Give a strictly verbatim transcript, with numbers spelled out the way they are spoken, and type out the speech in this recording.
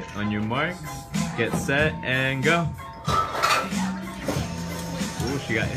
Alright, on your marks, get set, and go. Ooh, she got you.